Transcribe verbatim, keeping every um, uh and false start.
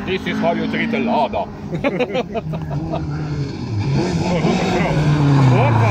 This is how you treat a Lada. Opa!